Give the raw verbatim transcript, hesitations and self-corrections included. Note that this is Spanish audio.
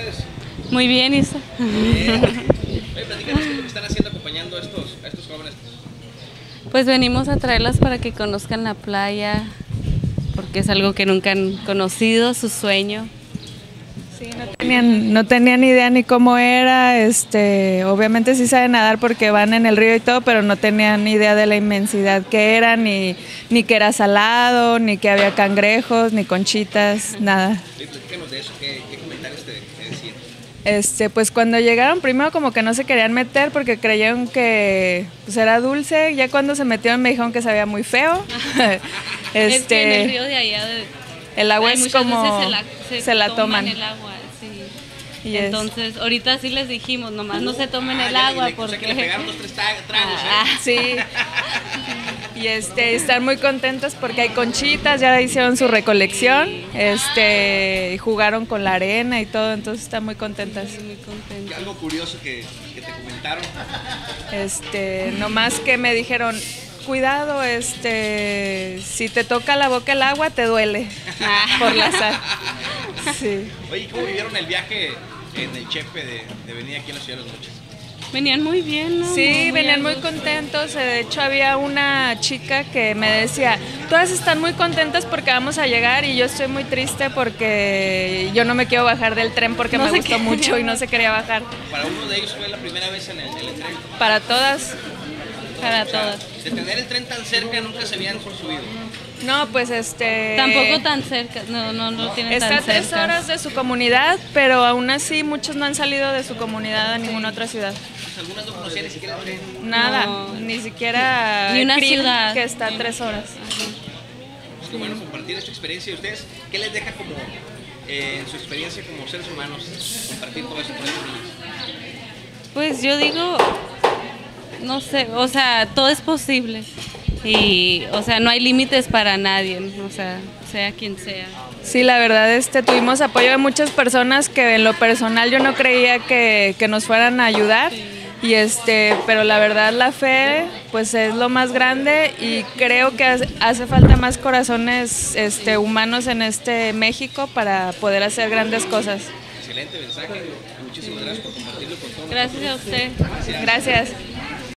ustedes? Muy bien, Isa. Bien. Oye, platícanos qué es lo que están haciendo acompañando a estos, a estos jóvenes. Pues venimos a traerlas para que conozcan la playa, porque es algo que nunca han conocido, su sueño. Sí, no tenían, no tenían idea ni cómo era, este, obviamente sí saben nadar porque van en el río y todo, pero no tenían idea de la inmensidad que era, ni, ni que era salado, ni que había cangrejos, ni conchitas, nada. Sí, platícanos de eso, ¿qué, qué comentarios te, te decían? Este, pues cuando llegaron primero como que no se querían meter porque creyeron que pues, era dulce, ya cuando se metieron me dijeron que sabía muy feo. este, es que en el río de allá de, el agua ay, es como se la, se se la toman, toman. El agua, sí. Y entonces, es. ahorita sí les dijimos, nomás no se tomen ah, el ya, agua le, porque... O sea que le pegaron dos, tres tragos, ah, ¿eh? Sí. Y este, están muy contentos porque hay conchitas, ya hicieron su recolección, este, y jugaron con la arena y todo, entonces están muy contentas. Sí, muy contentas. Algo curioso que, que te comentaron. Este, nomás que me dijeron, cuidado, este, si te toca la boca el agua te duele por la sal. Sí. Oye, ¿cómo vivieron el viaje en el Chepe de, de venir aquí a la Ciudad de las Noches? Venían muy bien, ¿no? Sí, muy venían muy contentos. De hecho, había una chica que me decía, todas están muy contentas porque vamos a llegar y yo estoy muy triste porque yo no me quiero bajar del tren porque no me gustó quería. mucho y no se quería bajar. Para uno de ellos fue la primera vez en el, en el tren. Para todas. Para o sea, todas. De tener el tren tan cerca nunca se habían subido. No, pues este... Tampoco tan cerca, no, no lo tienen Está tan a tres cerca. horas de su comunidad, pero aún así muchos no han salido de su comunidad a ninguna otra ciudad. Pues algunas no conocían ni siquiera el tren. Nada, No. ni siquiera Ni una Krill, ciudad. que está a tres horas. Pues qué bueno compartir esta experiencia de ustedes. ¿Qué les deja como eh, en su experiencia como seres humanos compartir todo esto con estos niños? Pues yo digo, no sé, o sea, todo es posible. Y, o sea, no hay límites para nadie, o sea, sea quien sea. Sí, la verdad, este, tuvimos apoyo de muchas personas que en lo personal yo no creía que, que nos fueran a ayudar. Sí. Y este, pero la verdad la fe pues es lo más grande y creo que hace falta más corazones este, humanos en este México para poder hacer grandes cosas. Excelente mensaje. Muchísimas gracias por compartirlo con todos. Gracias a usted. Gracias. Gracias.